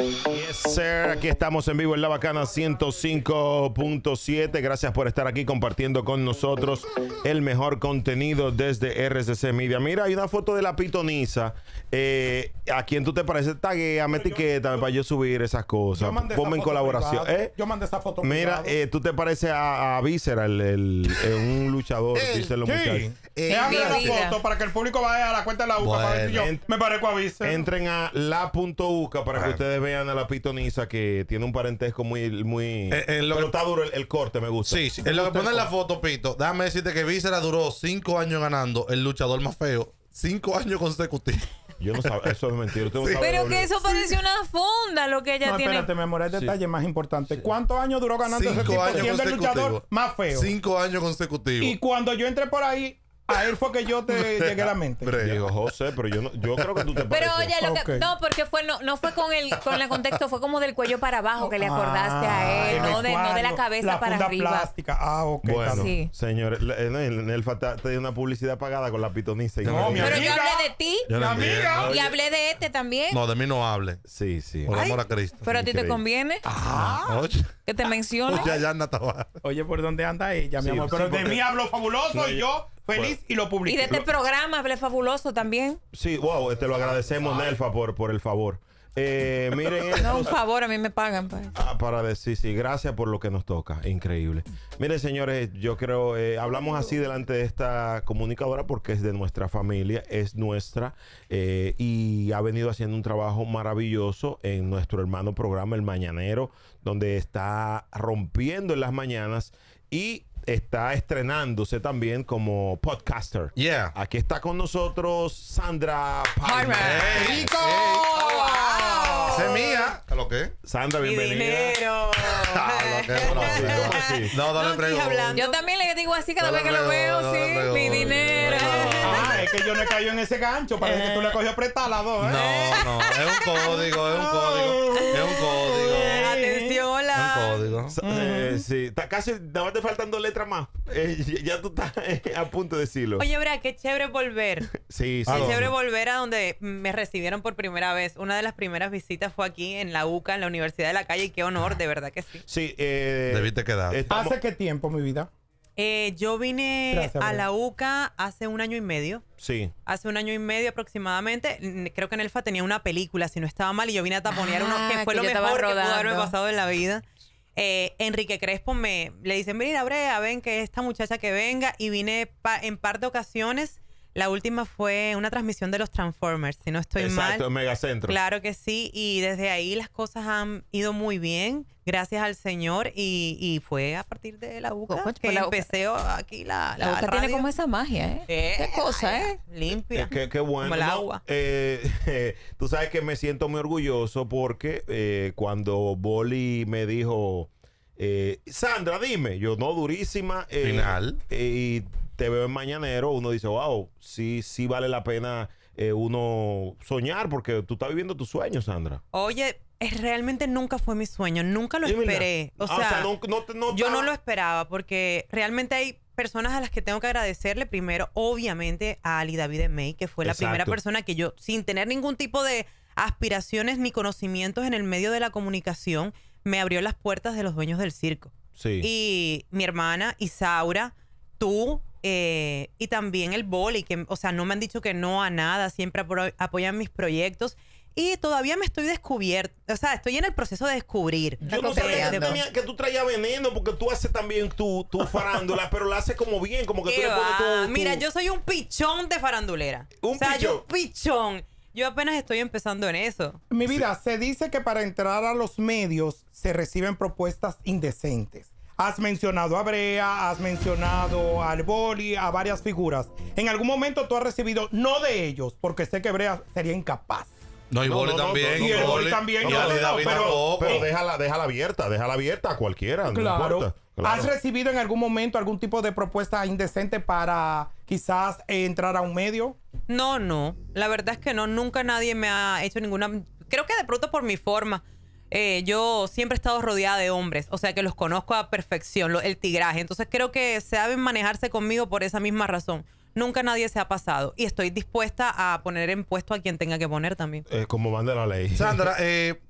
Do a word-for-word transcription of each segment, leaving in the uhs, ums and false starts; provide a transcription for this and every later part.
Yes, sir. Aquí estamos en vivo en La Bacana ciento cinco punto siete. Gracias por estar aquí compartiendo con nosotros el mejor contenido desde R C C Media. Mira, hay una foto de la pitoniza. Eh, ¿A quién tú te pareces? Taguéame, etiquétame para yo subir esas cosas. Ponme en colaboración. ¿Eh? Yo mandé esa foto. Mira, eh, tú te pareces a, a Víscera, el, el, el, un luchador. Dicen los muchachos. Déjame la foto para que el público vaya a la cuenta de la U C A, bueno, para ver si yo me parezco a Víscera. Entren a la punto U C A para bueno. que ustedes vean a la pitoniza, que tiene un parentesco muy... muy eh, eh, lo pero que, está duro el, el corte, me gusta. Sí, sí. En lo que pone en la foto, Pito, déjame decirte que Víscera duró cinco años ganando el luchador más feo. Cinco años consecutivos. Yo no sabía, eso es mentira. Usted no sí. sabe Pero que eso parece una funda lo que ella no, tiene. Espérate, mi amor, el detalle sí. más importante. Sí. ¿Cuántos años duró ganando Cinco ese tipo años siendo el luchador más feo? Cinco años consecutivos. Y cuando yo entré por ahí, a él fue que yo te llegué a la mente. Digo, José, pero yo no, yo creo que tú te pareces. Pero oye, lo que, okay. no, porque fue no, no fue con el con el contexto, fue como del cuello para abajo que le acordaste ah, a él, no de, no de la cabeza la para funda arriba. Plástica. Ah, ok. Bueno, sí. señores, en el Fata te dio una publicidad pagada con la pitoniza. No, mi pero amiga, yo hablé de ti. Yo no amiga. Y hablé de este también. No, de mí no hable. Sí, sí. Por amor a Cristo. Pero a ti te conviene. Ah. Que te mencione. Oye, ya anda tabaco. Oye, ¿por dónde anda ella, mi sí, amor? Pero sí, de mí hablo fabuloso no, y yo feliz bueno. y lo publiqué. Y de este programa hablé fabuloso también. Sí, wow, te lo agradecemos, Ay. Nelfa, por, por el favor. Eh, miren, no, un favor, a mí me pagan pues. ah, para decir, sí, gracias por lo que nos toca, increíble. Miren, señores, yo creo, eh, hablamos así delante de esta comunicadora porque es de nuestra familia, es nuestra eh, y ha venido haciendo un trabajo maravilloso en nuestro hermano programa El Mañanero, donde está rompiendo en las mañanas y está estrenándose también como podcaster. Yeah. Aquí está con nosotros Sandra Palmer. Hey, ¡Rico! Hey. Oh, wow. ¡Se mía! ¿A lo qué? Sandra, bienvenida. Dinero. Ah, lo que, ¿cómo así? ¿Cómo así? No, no, no le entrego. Yo también le digo así cada no vez que lo veo, no, sí. No, mi dinero. Ah, es que yo no he caído en ese gancho. Parece eh. que tú le cogió prestada las dos, ¿eh? No, no. Es un código, es un código. Es un código. Atención, la. Es un código. Eh, sí, está casi, nada más te faltan dos letras más. Eh, ya tú estás eh, a punto de decirlo. Oye, Bra, qué chévere volver. Sí, sí. Qué chévere volver a donde me recibieron por primera vez. Una de las primeras visitas fue aquí en la U C A, en la Universidad de la Calle, y qué honor, de verdad que sí. Sí, eh, debiste quedar. Estamos... ¿Hace qué tiempo, mi vida? Eh, yo vine Gracias, a la U C A hace un año y medio. Sí. Hace un año y medio aproximadamente. Creo que en Elfa tenía una película, si no estaba mal, y yo vine a taponear ah, uno que fue que lo mejor que pudo haberme pasado en la vida. Eh, Enrique Crespo me le dicen, mira, Brea, ven que esta muchacha que venga, y vine pa, en par de ocasiones. La última fue una transmisión de los Transformers, si no estoy Exacto, mal. Exacto, en Megacentro. Claro que sí, y desde ahí las cosas han ido muy bien, gracias al Señor, y, y fue a partir de la U C A oh, que la empecé aquí la, la, la U C A radio. Tiene como esa magia, ¿eh? eh Qué cosa, ay, ¿eh? Limpia. Eh, qué, qué bueno. Como el no, agua. Eh, eh, tú sabes que me siento muy orgulloso porque eh, cuando Boli me dijo, eh, Sandra, dime, yo no, durísima. Eh, Final. Eh, y te veo en Mañanero, uno dice, wow, sí, sí vale la pena eh, uno soñar porque tú estás viviendo tus sueños, Sandra. Oye, es, realmente nunca fue mi sueño, nunca lo esperé. O sea, ah, o sea no, no, no, yo no lo esperaba porque realmente hay personas a las que tengo que agradecerle. Primero, obviamente, a Ali David May, que fue la Exacto. primera persona que yo, sin tener ningún tipo de aspiraciones ni conocimientos en el medio de la comunicación, me abrió las puertas de los dueños del circo. Sí. Y mi hermana, Isaura, tú... Eh, y también el Boli, que, o sea, no me han dicho que no a nada, siempre apro- apoyan mis proyectos. Y todavía me estoy descubierto, o sea, estoy en el proceso de descubrir. Yo no sabía que tú, tenías, que tú traías veneno, porque tú haces también tu, tu farándula, pero la haces como bien, como que tú le pones tu, tu... Mira, yo soy un pichón de farandulera. Un o sea, pichón. yo un pichón. Yo apenas estoy empezando en eso. Mi vida, sí. Se dice que para entrar a los medios se reciben propuestas indecentes. Has mencionado a Brea, has mencionado al Boli, a varias figuras. En algún momento tú has recibido, no de ellos, porque sé que Brea sería incapaz. No, y no, Boli no, también. No, no, y el no, Boli también. Y No, Ali no, David pero, tampoco. Pero déjala, déjala abierta, déjala abierta a cualquiera. Claro. No importa. Claro. ¿Has recibido en algún momento algún tipo de propuesta indecente para quizás eh, entrar a un medio? No, no. La verdad es que no. Nunca nadie me ha hecho ninguna... Creo que de pronto por mi forma. Eh, yo siempre he estado rodeada de hombres, o sea que los conozco a perfección, lo, el tigraje. Entonces creo que saben manejarse conmigo por esa misma razón. Nunca nadie se ha pasado y estoy dispuesta a poner en puesto a quien tenga que poner también. Eh, como manda la ley. Sandra, eh,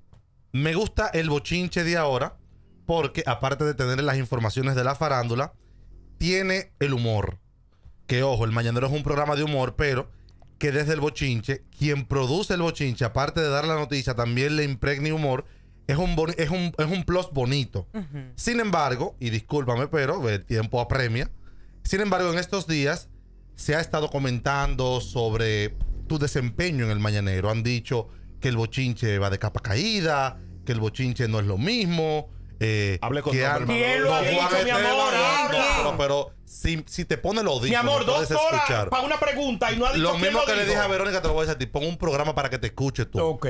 Me gusta el bochinche de ahora porque, aparte de tener las informaciones de la farándula, tiene el humor. Que, ojo, el Mañanero es un programa de humor, pero que desde el bochinche, quien produce el bochinche, aparte de dar la noticia, también le impregne humor. Es un, boni- es un, es un plus bonito. Uh-huh. Sin embargo, y discúlpame, pero el tiempo apremia. Sin embargo, en estos días se ha estado comentando sobre tu desempeño en el Mañanero. Han dicho que el bochinche va de capa caída, que el bochinche no es lo mismo. Eh, Hable con que nombre, han, ¿Quién lo ha dicho, mi amor? Pero, pero si, si te pone los Mi amor, dos horas para una pregunta y no ha dicho lo quién mismo lo que dijo. le dije a Verónica, te lo voy a decir a ti. Pon un programa para que te escuches tú. Ok.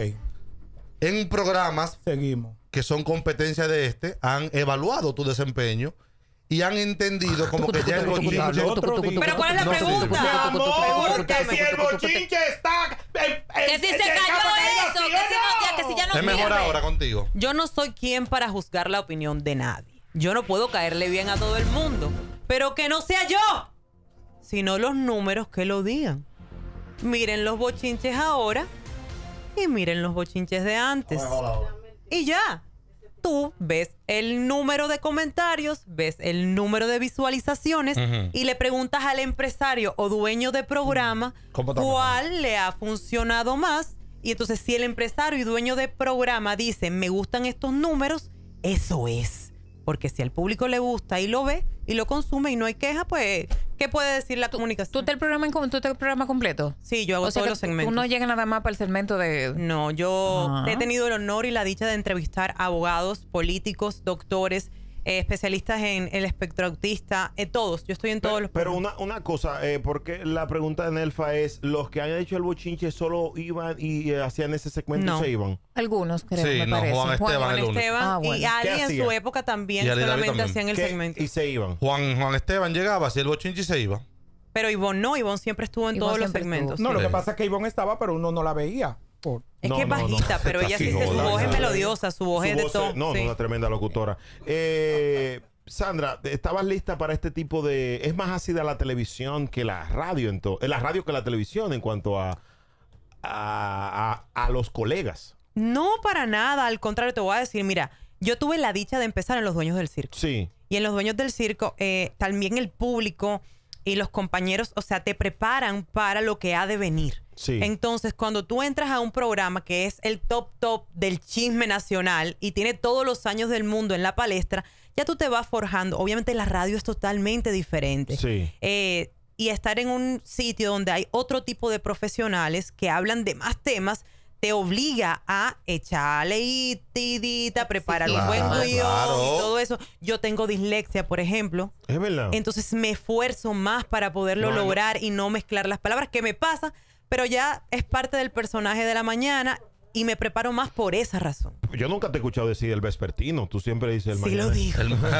En programas Seguimos. que son competencia de este, han evaluado tu desempeño y han entendido como que ya el bochinche... Pero ¿cuál es la pregunta? Mi amor, que si el bochinche está... Que si se cayó eso, que si no, ya, que si ya no Es mejor sirve. ahora contigo. Yo no soy quien para juzgar la opinión de nadie. Yo no puedo caerle bien a todo el mundo. Pero que no sea yo, sino los números que lo digan. Miren los bochinches ahora y miren los bochinches de antes. Y ya. Tú ves el número de comentarios, ves el número de visualizaciones uh-huh. y le preguntas al empresario o dueño de programa cuál le ha funcionado más. Y entonces si el empresario y dueño de programa dice me gustan estos números, eso es. Porque si al público le gusta y lo ve y lo consume y no hay queja, pues ¿qué puede decir la ¿Tú, comunicación? ¿Tú te el programa, en, ¿tú te el programa completo? Sí, yo hago o sea todos los segmentos. Tú no llegas nada más para el segmento de... No, yo ah. he tenido el honor y la dicha de entrevistar abogados, políticos, doctores, eh, especialistas en el espectro autista, eh, todos. Yo estoy en todos pero, los... Pero una, una cosa, eh, porque la pregunta de Nelfa es, ¿los que hayan hecho el bochinche solo iban y eh, hacían ese segmento no. y se iban? Algunos, creo, sí, me no, parece. Juan Esteban, Juan el Esteban ah, bueno. y Ali en su época también solamente también. hacían el ¿Qué? segmento. Y se iban. Juan, Juan Esteban llegaba, hacía el bochinche y se iba. Pero Ivonne no, Ivonne siempre estuvo en Ivonne todos los siempre segmentos. No, Sí. lo que pasa es que Ivonne estaba, pero uno no la veía. Por... Es No, que es no, bajita, no. pero ella sí, Casi su joda, voz es ¿sabes? melodiosa, su voz Su es de voz todo. es- No, sí. una tremenda locutora. Eh, Sandra, ¿estabas lista para este tipo de... Es más ácida la televisión que la radio, en to- eh, la radio que la televisión en cuanto a, a, a, a los colegas? No, para nada. Al contrario, te voy a decir, mira, yo tuve la dicha de empezar en Los Dueños del Circo. Sí. Y en Los Dueños del Circo, eh, también el público y los compañeros, o sea, te preparan para lo que ha de venir. Sí. Entonces, cuando tú entras a un programa que es el top top del chisme nacional y tiene todos los años del mundo en la palestra, ya tú te vas forjando. Obviamente la radio es totalmente diferente. Sí. Eh, y estar en un sitio donde hay otro tipo de profesionales que hablan de más temas te obliga a echarle y tidita, preparar Sí, un buen claro, guión claro. y todo eso. Yo tengo dislexia, por ejemplo. Es verdad. Entonces me esfuerzo más para poderlo No, no. lograr y no mezclar las palabras, que me pasa, pero ya es parte del personaje de la mañana y me preparo más por esa razón. Yo nunca te he escuchado decir el vespertino. Tú siempre dices el Sí lo mañanero. digo.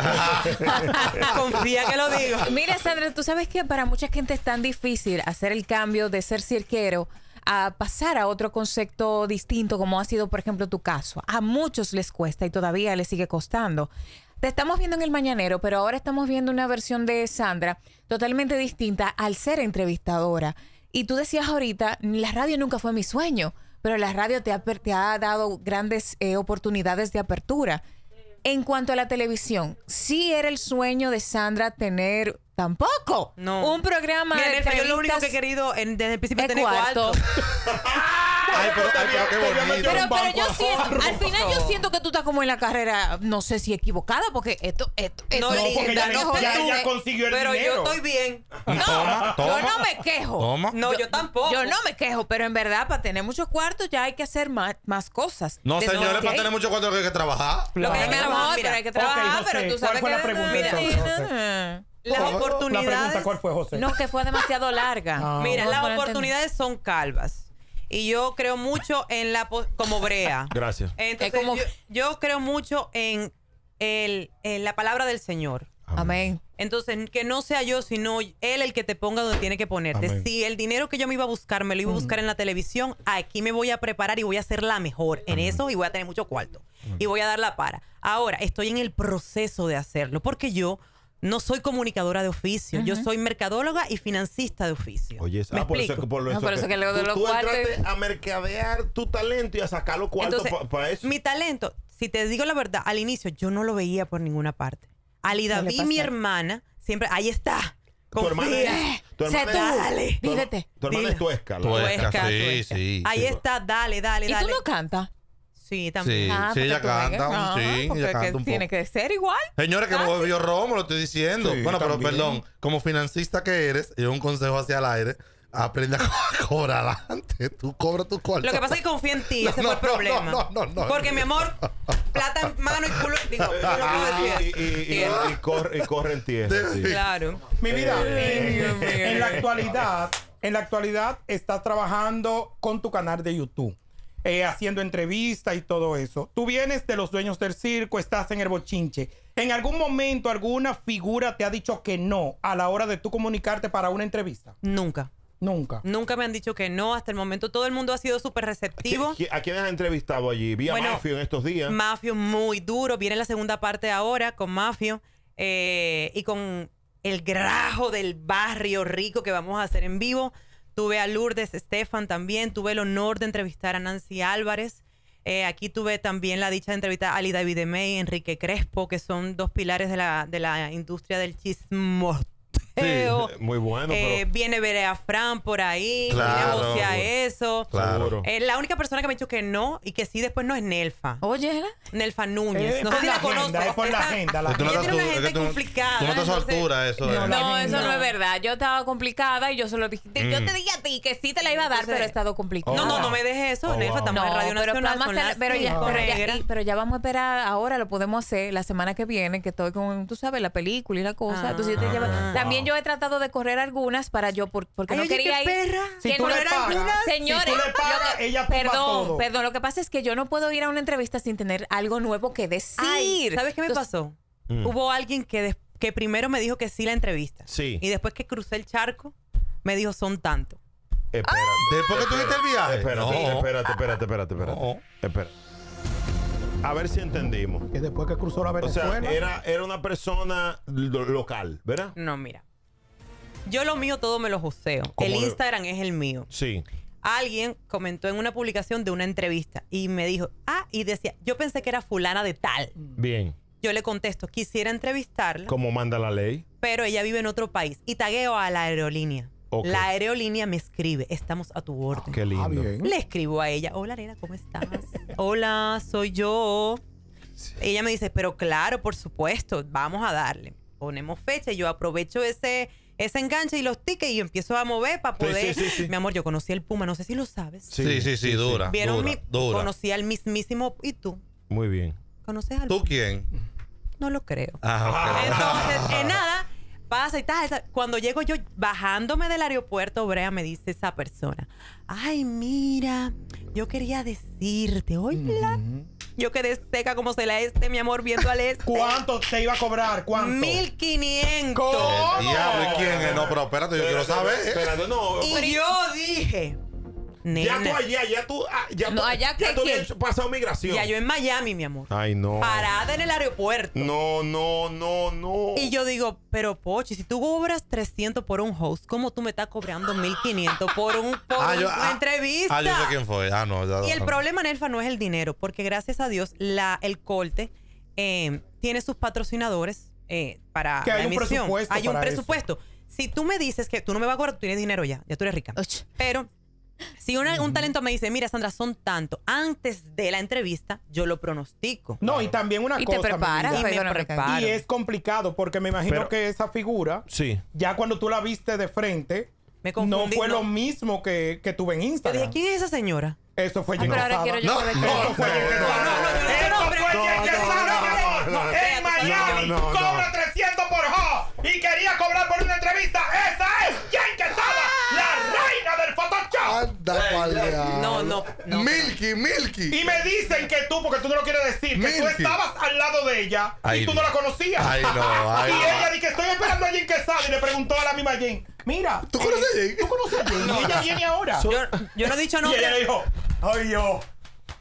Confía que lo digo. Mira, Sandra, tú sabes que para mucha gente es tan difícil hacer el cambio de ser cirquero a pasar a otro concepto distinto, como ha sido, por ejemplo, tu caso. A muchos les cuesta y todavía les sigue costando. Te estamos viendo en El Mañanero, pero ahora estamos viendo una versión de Sandra totalmente distinta al ser entrevistadora. Y tú decías ahorita, la radio nunca fue mi sueño, pero la radio te ha, te ha dado grandes eh, oportunidades de apertura. En cuanto a la televisión, ¿sí era el sueño de Sandra tener... Tampoco. No. Un programa Mira, de Nelfa, yo lo único que he entrevistas querido en- desde el principio es de tener cuarto. Ay, pero, ay, pero qué bonito. Pero, pero yo banco siento, ahorro. al final yo siento que tú estás como en la carrera, no sé si equivocada, porque esto, esto, esto No, No, porque linda, ya, no, ya tú- ella consiguió el Pero dinero. yo estoy bien. No, Toma, yo toma. no me quejo. Toma. No, yo, tampoco. Yo no me quejo, pero en verdad, para tener muchos cuartos ya hay que hacer más, más cosas. No, De- señores, ok. para tener mucho cuarto hay que trabajar. Lo que hay Mi que amor, trabajar, pero mira. hay que trabajar, Ok, José, pero tú ¿cuál sabes fue que... la pregunta, Mira, entonces, José? Las La pregunta, oportunidades... ¿cuál fue, José? No, que fue demasiado larga. Ah. Mira, Vamos a las poner- oportunidades son calvas. Y yo creo mucho en la... po- como brea. Gracias. Entonces, Es como- yo, yo creo mucho en, el, en la palabra del Señor. Amén. Entonces, que no sea yo, sino Él el que te ponga donde tiene que ponerte. Amén. Si el dinero que yo me iba a buscar, me lo iba a buscar en la televisión, aquí me voy a preparar y voy a ser la mejor en eso y voy a tener mucho cuarto. Y voy a dar la para. Ahora, estoy en el proceso de hacerlo porque yo no soy comunicadora de oficio. Uh-huh. Yo soy mercadóloga y financista de oficio. Oye, ah, por eso, por eso, no, por eso que, que lo de los tú cuartos... entraste a mercadear tu talento y a sacar los cuartos para pa eso. Mi talento, si te digo la verdad, al inicio yo no lo veía por ninguna parte. Alida vi mi hermana, siempre, ahí está. Tu hermana es, tu hermana sé tú, dale. Tu, Dígate. tu hermana Dile. es Tuesca. ¿no? Tuesca, Tuesca, sí, Tuesca. sí. Ahí sí. está, dale, dale, ¿Y dale. tú no cantas? Sí, también. Sí, Ah, sí, porque ella tú canta, vengas. Ah, sí, porque ella canta que un tiene poco. que ser igual. Señores, que Ah, me sí. bebió romo, lo estoy diciendo. Sí, bueno, pero también. perdón, como financista que eres, y un consejo hacia el aire, aprende a co- cobrar antes. Tú cobras tu cuarto. Lo que pasa es que confío en ti, No, ese no, fue el no, problema. no, no, no. Porque, mi amor, plata en mano y culo... Digo, yo no puedo y, decir y, y, y, tierra. y corre, y corre en tierra. Sí. Claro. Mi vida, Eh. en, en la actualidad, en la actualidad estás trabajando con tu canal de YouTube, eh, haciendo entrevistas y todo eso. Tú vienes de los dueños del circo, estás en el bochinche. ¿En algún momento alguna figura te ha dicho que no a la hora de tú comunicarte para una entrevista? Nunca. Nunca. Nunca me han dicho que no. Hasta el momento todo el mundo ha sido súper receptivo. ¿Qui- ¿A quién has entrevistado allí? Vi a Bueno, Mafio en estos días. Mafio muy duro. Viene la segunda parte ahora con Mafio. eh, y con el grajo del barrio rico que vamos a hacer en vivo. Tuve a Lourdes Estefan también. Tuve el honor de entrevistar a Nancy Álvarez. Eh, aquí tuve también la dicha de entrevistar a Ali David de May, Enrique Crespo, que son dos pilares de la, de la industria del chismoteo. Sí, muy bueno. Eh, pero... Viene Berea Fran por ahí. Claro. Viene José a eso. Claro. Eh, la única persona que me ha dicho que no y que sí después no es Nelfa. Oye, Nelfa Núñez. Eh, no por sé si la la agenda, conoces. es por la Esa- agenda, la Es que tú no ella estás tiene una su- es gente que tú- complicada. Tú no estás a su entonces- altura, eso No, es. la no, agenda. eso no es verdad. Yo estaba complicada y yo solo dije, yo te dije a ti que sí te la iba a dar, Entonces- pero he estado complicada. No, no, Oh. no me dejes eso, Oh, Nelfa. wow. Estamos No, en Radio pero, Nacional. vamos a son hacer- las pero, ya, cinco, pero, ya, negra. y- pero ya vamos a esperar, ahora lo podemos hacer la semana que viene, que estoy con, tú sabes, la película y la cosa. Ah. Entonces yo te llevo- Ah. También yo he tratado de correr algunas para yo, por- porque Ay, no oye, quería qué ir. perra. Si que tú no le era pagas, alguna- si señores, tú le pagas, lo que- ella tumba perdón, todo. perdón, lo que pasa es que yo no puedo ir a una entrevista sin tener algo nuevo que decir. Ay, ¿sabes qué me Entonces, pasó? Mm. Hubo alguien que, des- que primero me dijo que sí la entrevista. Sí. Y después que crucé el charco, me dijo son tanto. Espérate. Después que tuviste el viaje. Espérate, No. espérate, espérate, espérate, espérate. No. Espera. A ver si entendimos. Que después que cruzó la O sea, Venezuela. era, era una persona lo- local, ¿verdad? No, mira. Yo lo mío todo me lo joseo. ¿Cómo El de- Instagram es el mío. Sí. Alguien comentó en una publicación de una entrevista y me dijo, ah, y decía, yo pensé que era fulana de tal. Bien. Yo le contesto, quisiera entrevistarla, Como manda la ley. pero ella vive en otro país. Y tagueo a la aerolínea. Ok. La aerolínea me escribe, estamos a tu orden. Qué lindo. Ah, bien. Le escribo a ella, hola nena, ¿cómo estás? Hola, soy yo. Ella me dice, pero claro, por supuesto, vamos a darle. Ponemos fecha y yo aprovecho ese, ese enganche y los tickets y empiezo a mover para Sí, poder... sí, sí, sí. Mi amor, yo conocí al Puma, no sé si lo sabes. Sí, sí, sí, dura. ¿Vieron dura, mi... dura. Conocí al mismísimo... ¿Y tú? Muy bien. ¿Conoces al ¿Tú quién? No lo creo. Ah, Entonces, en nada, pasa y tal, tal. Cuando llego yo bajándome del aeropuerto, Brea, me dice esa persona, ay, mira, yo quería decirte, hola. Yo quedé seca como se la este, mi amor, viendo al este. ¿Cuánto te iba a cobrar? ¿Cuánto? Mil quinientos. ¿Cómo? El diablo, ¿y quién es? No, pero espérate, yo quiero saber. Espérate, no. Y yo dije, Ya nena, tú allá, ya tú. ah, Ya No, tú, allá ya que tú quién. habías pasado migración. ya yo en Miami, mi amor. Ay, no. Parada en el aeropuerto. No, no, no, no. Y yo digo, pero Pochi, si tú cobras trescientos por un host, ¿cómo tú me estás cobrando mil quinientos por, un, por Ah, yo- una ah, entrevista? Ah, yo sé quién fue. Ah, no. ya- Y el no. problema, Nelfa, no es el dinero, porque gracias a Dios la, el Colte eh, tiene sus patrocinadores eh, para Que la hay un emisión. presupuesto Hay un para presupuesto. Si tú me dices que tú no me vas a cobrar, tú tienes dinero ya, ya tú eres rica. Och. Pero si una- un talento me dice, mira, Sandra, son tanto, antes de la entrevista, yo lo pronostico. No, y también una Y te cosa. mi preparas, vida. Y me perdóname, preparo. Y es complicado porque me imagino Pero- que esa figura, Sí. ya cuando tú la viste de frente, Me no confundí, fue no. lo mismo que, que tuve en Yo Instagram. dije, ¿quién es esa señora? Eso fue Ah, Jen pero ahora Quesada. quiero yo No, saber no, quién es. Eso fue Jen no, Quesada. no, no, no, Eso no, fue no, Jen no, Quesada, no, mi amor. no, no, En no, Miami no, no, no. cobra trescientos por ho y quería cobrar por una entrevista. ¡Esa es Jen Quesada, la reina del Photoshop! Anda, palea. No, no, no. Milky, Milky. Y me dicen que tú, porque tú no lo quieres decir, que tú Milky. estabas al lado de ella Ay, y tú no Dios. la conocías. Ay, no, ay, y no. ella dice que estoy esperando a Jen Quesada y le preguntó a la misma Jen, mira, ¿Tú conoces a Jen? ¿tú conoces a Jen? Y ella viene ahora. Yo, yo no he dicho y ella nombre. le dijo, ay yo,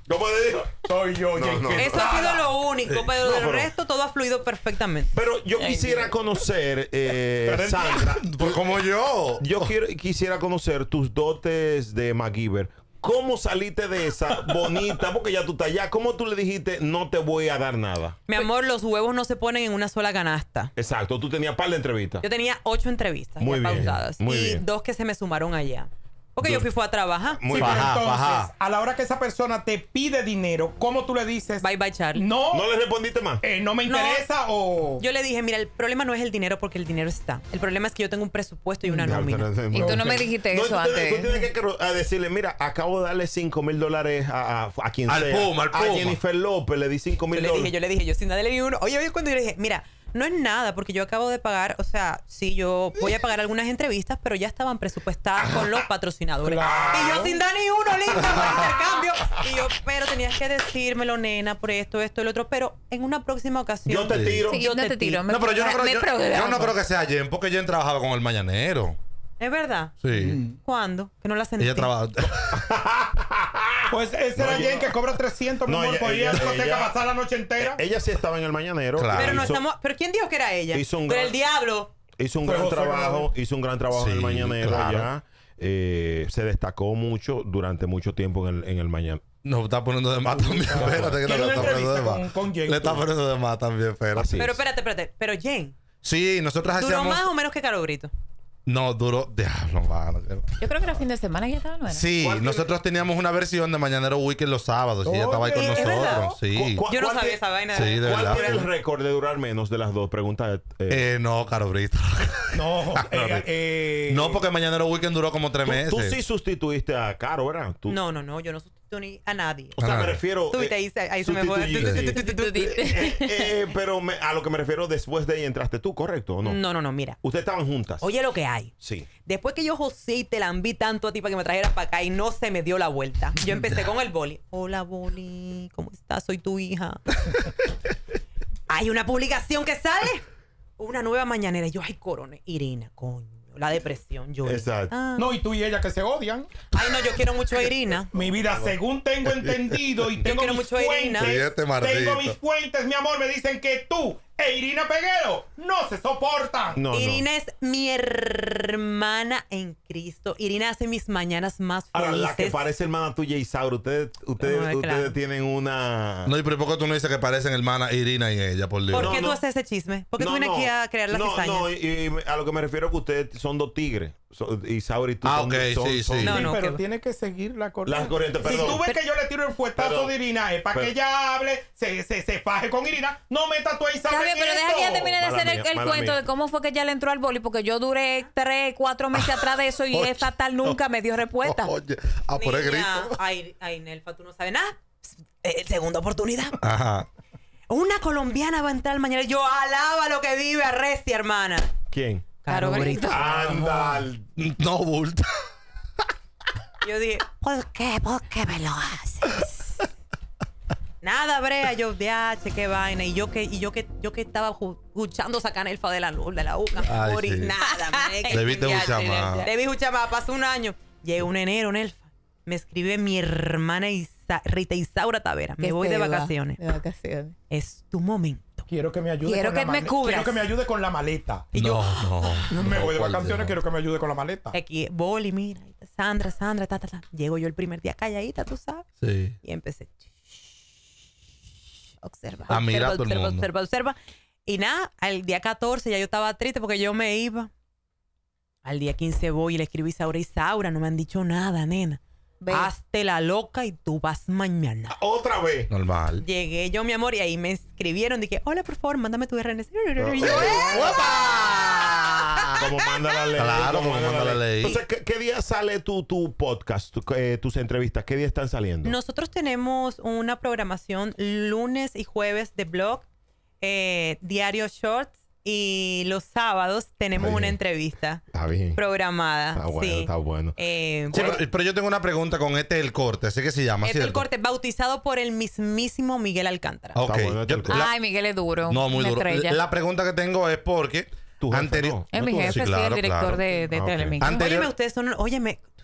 ¿Cómo le digo? Soy yo, No, Jen no. Quesada. Eso ha sido lo único, pero No, del pero- resto todo ha fluido perfectamente. Pero yo quisiera conocer, eh, Sandra, Pues como yo. yo quiero, quisiera conocer tus dotes de MacGyver. ¿Cómo saliste de esa bonita? Porque ya tú estás allá. ¿Cómo tú le dijiste, no te voy a dar nada? Mi amor, los huevos no se ponen en una sola canasta. Exacto, tú tenías par de entrevistas. Yo tenía ocho entrevistas Muy ya bien, pautadas muy y bien. dos que se me sumaron allá. Porque yo fui fue a trabajar. Muy Sí, bien. pero Fajá, entonces, fajá. a la hora que esa persona te pide dinero, ¿cómo tú le dices? Bye bye, Charlie. No, ¿No le respondiste más? eh, no me No. interesa o... Yo le dije, mira, el problema no es el dinero porque el dinero está. El problema es que yo tengo un presupuesto y una Ya, nómina. pero- Y tú no me dijiste No, eso tú tienes- antes. Tú tienes que cro- a decirle, mira, acabo de darle cinco mil dólares a, a, a quien Al sea. Puma, al A Puma. Jennifer López le di cinco Yo mil le dólares. dije, yo le dije, yo sin nada le di uno. Oye, oye, cuando yo le dije, mira, no es nada porque yo acabo de pagar, o sea, sí, yo voy a pagar algunas entrevistas, pero ya estaban presupuestadas con los patrocinadores. Claro. Y yo sin dar ni uno listo para intercambio. Y yo, pero tenías que decírmelo, nena, por esto, esto, el otro. Pero en una próxima ocasión. Yo te tiro. Sí, Yo no te te tiro. No, pero yo no creo, me yo, programo. yo no creo que sea Jen, porque Jen trabajaba con el Mañanero. ¿Es verdad? Sí. ¿Cuándo? Que no la sentí. Ella trabaja. Pues ese era No, Jen yo- que cobra trescientos No, mi amor, ella- por ir a la ella- discoteca ella- a pasar la noche entera. Ella sí estaba en el Mañanero. Claro. Pero no hizo, estamos. ¿Pero quién dijo que era ella? hizo un Pero gran- el diablo. hizo un Fue gran José trabajo. Manuel. Hizo un gran trabajo en el Sí, Mañanero claro. allá. Eh, se destacó mucho durante mucho tiempo en el, en el Mañanero. Nos está poniendo de más también. Espérate, que Tiene le una está poniendo de entrevista más. con- con Jen. Le está poniendo de más también, espérate. Así Pero es. espérate, espérate. Pero Jen, Sí, nosotros ¿duró hacíamos. más o menos que Caro Brito? No, duró. Diablo, mano. Yo creo que era fin de semana que ya estaba, ¿no era? Sí, ¿Cuál nosotros teníamos una versión de Mañanero Weekend los sábados y ella estaba ahí con Oye, ¿es verdad? nosotros. Sí. ¿Cu- cu- Yo no cuál sabía tiene- esa vaina. Sí, de ¿Cuál verdad. tiene el récord de durar menos de las dos? Pregunta. eh, Eh, no, Caro Brito. No, eh, eh, No, porque Mañanero Weekend duró como tres tú, meses. tú sí sustituiste a Caro, ¿verdad? Tú- No, no, no. Yo no sustituí a nadie. O sea, Ah. me refiero. Tú viste, eh, ahí, se- ahí se me fue. sustituyiste. Eh, eh, pero me- a lo que me refiero, después de ahí entraste tú, ¿correcto o no? No, no, no, mira. Ustedes estaban juntas. Oye lo que hay. Sí. Después que yo José y te la enví tanto a ti para que me trajeras para acá y no se me dio la vuelta. Yo empecé con el boli. Hola, boli. ¿Cómo estás? Soy tu hija. Hay una publicación que sale. Una nueva mañanera. Y yo, ay, corone. Irina, coño. La depresión. Yo. Exacto. Ah. No, y tú y ella que se odian. Ay, no, yo quiero mucho a Irina. Mi vida, según tengo entendido y tengo quiero mis mucho a Irina. fuentes, Sí, este maldito. tengo mis fuentes, mi amor, me dicen que tú e Irina Peguero no se soportan. No, Irina es mi hermana en Cristo. Irina hace mis mañanas más no. Ahora, felices. la que parece hermana tuya, Isaura, ustedes, ustedes, No, ustedes claro. tienen una. No, y por poco tú no dices que parecen hermanas Irina y ella, por Dios. ¿Por No, qué no. tú haces ese chisme? ¿Por qué tú No, vienes no. aquí a crear la no, cizaña? No, y, y a lo que me refiero es que ustedes son dos tigres. So- Isaura y tú Ah, son, ok, son- sí, son- sí. No, Sí, no, pero que- tiene que seguir la corriente. Las corrientes, Si perdón. tú ves que yo le tiro el fuetazo Perdón. de Irina, es para Pero- que ella hable, se, se, se faje con Irina, no meta tu a Isaura Está bien, en pero deja esto. que ella termine de Mala hacer mía, el, el mala cuento mía. de cómo fue que ella le entró al boli, porque yo duré tres, cuatro meses atrás de eso y Oye, esta tal nunca me dio respuesta. Oye, a por el Niña, grito. Ay, ay, Nelfa, tú no sabes nada. Eh, segunda oportunidad. Ajá. Una colombiana va a entrar mañana. Yo alaba lo que vive a Resti, hermana. ¿Quién? Caro Brito. Anda. No, bulto. Yo dije, ¿por qué? ¿Por qué me lo haces? Nada, Brea, yo, viaje, qué vaina. Y yo que, y yo que, yo que estaba ju- escuchando sacar Nelfa de la luz, de la boca. Ay, Por y sí. nada, man. Debiste escuchar más. Debí escuchar más. Pasó un año. Llegó un enero, Nelfa. Me escribe mi hermana Isa- Rita Isaura Tavera. Me Que voy se de va vacaciones. De vacaciones. Es tu momento. Quiero que me ayude Quiero con que la me male- cubras. Quiero que me ayude con la maleta. Y yo, No, no. me no, voy de por vacaciones, Dios. quiero que me ayude con la maleta. aquí, Boli, mira, ahí está Sandra, Sandra, ta, ta, ta. Llego yo el primer día calladita, tú sabes. Sí. Y empecé. Observa, A mirar a observa, todo el observa, mundo. observa, observa. Y nada, al día catorce ya yo estaba triste porque yo me iba. Al día quince voy y le escribí a Isaura. Isaura, no me han dicho nada, nena. Ve. Hazte la loca y tú vas mañana. Otra vez. Normal. Llegué yo, mi amor, y ahí me escribieron. Dije, hola, por favor, mándame tu R N C. Y yo, Como manda la ley. Claro, como manda la ley. Entonces, ¿qué, qué día sale tu, tu podcast, tu- eh, tus entrevistas? ¿Qué día están saliendo? Nosotros tenemos una programación lunes y jueves de blog, eh, diario shorts, y los sábados tenemos Está una bien. entrevista Está bien. programada. Está bueno, sí. está bueno. Eh, Sí, bueno, pero, pero yo tengo una pregunta con este el corte, así que se llama, este es el ¿cierto? corte bautizado por el mismísimo Miguel Alcántara. Ok. Está bueno, este Yo- el corte. la- Ay, Miguel es duro. no, muy una duro. estrella. La pregunta que tengo es porque Tu jefe, anterior. no. Es no mi tu jefe, Sí, sí, claro, el director claro. de, de Ah, ok. Telemix. Anterior- Óyeme, ustedes son... Óyeme,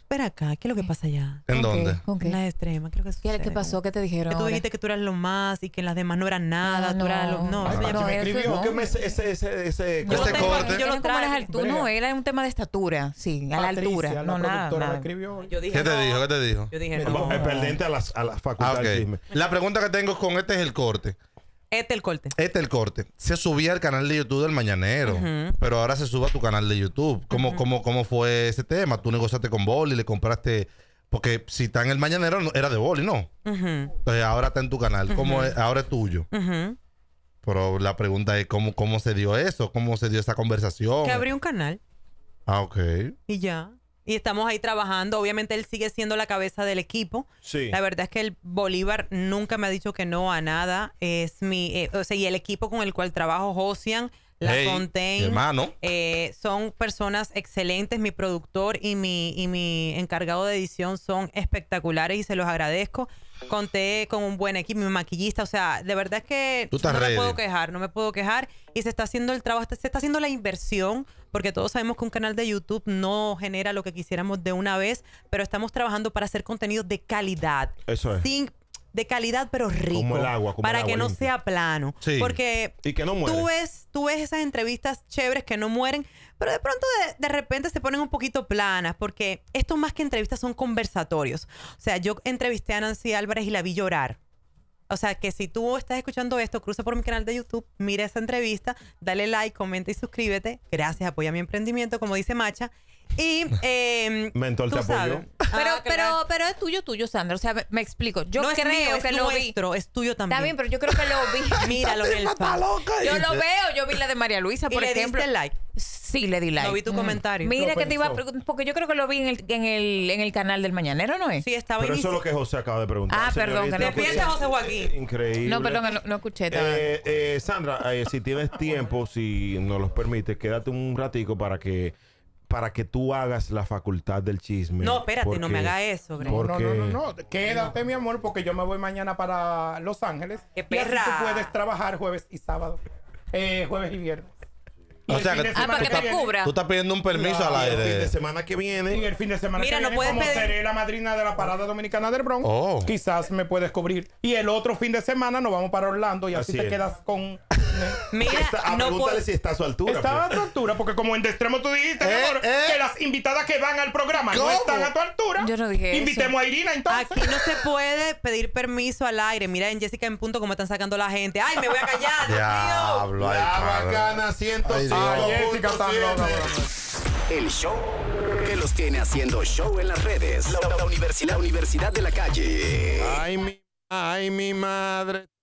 espera acá, ¿qué es lo que pasa allá? ¿En dónde? ¿Con qué? En las extremas, ¿qué es lo que sucede? ¿Qué, ¿Qué pasó? ¿Qué te dijeron? Que tú ahora? dijiste que tú eras lo más y que las demás no eran nada. Ah, tú eras lo, no, no, eso ya no, me eso escribió. no. Búsqueme ese, ese, ese, ese, Yo lo Este tengo corte. aquí, yo lo Eran como las traigo. alturas. No, era un tema de estatura. Sí, a la Patricia, altura. la No, nada. productora, nada. me escribió hoy. Yo dije, ¿Qué te no. dijo? ¿Qué te dijo? Yo dije, Mira, no. Vamos, pendiente a las, a las Ah, facultades ok. del chisme. La pregunta que tengo con este es el corte. Este es el corte. Este es el corte. Se subía al canal de YouTube del Mañanero, Ujú. pero ahora se sube a tu canal de YouTube. ¿Cómo, Ujú. cómo, cómo fue ese tema? ¿Tú negociaste con Boli, le compraste? Porque si está en el Mañanero, no- era de Boli, ¿no? Ujú, Entonces ahora está en tu canal. ¿Cómo es? Ahora es tuyo. ujú. Pero la pregunta es, ¿cómo, cómo se dio eso? ¿Cómo se dio esa conversación? Que abrí un canal Ah, ok. y ya. Y estamos ahí trabajando. Obviamente él sigue siendo la cabeza del equipo. Sí. La verdad es que el Bolívar nunca me ha dicho que no a nada. Es mi, eh, o sea, y el equipo con el cual trabajo, Josian, La Hey, Fontaine, hermano. eh, son personas excelentes. Mi productor y mi, y mi encargado de edición son espectaculares y se los agradezco. Conté con un buen equipo, mi maquillista, o sea, de verdad es que Tú estás no me ready. puedo quejar, no me puedo quejar. Y se está haciendo el trabajo, se está haciendo la inversión, porque todos sabemos que un canal de YouTube no genera lo que quisiéramos de una vez, pero estamos trabajando para hacer contenido de calidad. Eso es. Sin, de calidad, pero rico. Como el agua, como para el agua que no limpia. sea plano. Sí. Porque Y que no muere. tú ves, tú ves esas entrevistas chéveres que no mueren, pero de pronto de, de repente se ponen un poquito planas, porque esto más que entrevistas son conversatorios. O sea, yo entrevisté a Nancy Álvarez y la vi llorar. O sea, que si tú estás escuchando esto, cruza por mi canal de YouTube, mira esa entrevista, dale like, comenta y suscríbete. Gracias, apoya mi emprendimiento, como dice Macha. Y eh, Mentor tú te apoyó. sabes. Pero, Ah, pero, claro. pero es tuyo, tuyo, Sandra. O sea, me, me explico. Yo no creo es mío, que es lo vi. nuestro, es tuyo también. Está bien, pero yo creo que lo vi. Míralo en el fan. Yo lo veo. Yo vi la de María Luisa, ¿Y por le ejemplo. diste like? Sí, le di like. No vi tu comentario. Mira Lo que te iba a pensó. preguntar, porque yo creo que lo vi en el, en el, en el canal del Mañanero, ¿no es? Sí, estaba Pero eso es inici- lo que José acaba de preguntar. Ah, perdón, que no señorita. Despierta, José Joaquín. Increíble. No, perdón, no, no escuché. estaba- Eh, eh, Sandra, eh, si tienes tiempo, si nos los permite, quédate un ratico para que para que tú hagas la facultad del chisme. No, espérate, no me Porque- haga eso, Greg. No, no, Porque- no, no, no. Quédate, mi amor, porque yo me voy mañana para Los Ángeles. ¡Qué Y así perra! tú puedes trabajar jueves y sábado. Eh, jueves y viernes. Y O el sea fin que- de Ah, semana para que te viene- cubra. Tú estás pidiendo un permiso Claro. al Y el fin de aire. semana que Y viene. el fin de semana Mira, que no viene, puedes como pedir- seré la madrina de la parada dominicana del Bronx, Oh. quizás me puedes cubrir. Y el otro fin de semana nos vamos para Orlando y así, Así te es. quedas con... Mira, Está- ah, no pregúntale puedo- si está a su altura. Estaba a pues. tu altura, porque como en De Extremo tú dijiste, mi Eh, amor, eh. que las invitadas que van al programa ¿Cómo? no están a tu altura. Yo no dije eso. Invitemos a Irina entonces. Aquí no se puede pedir permiso al aire. Mira en Jessica en punto cómo están sacando la gente. Ay, me voy a callar, Dios mío. Diablo, ay, La padre. bacana ciento Ay, cinco Dios. Ay, Jessica punto tan siete. loca, bro. El show que los tiene haciendo show en las redes. La, la universidad, la Universidad de la Calle. Ay, mi, ay, mi madre.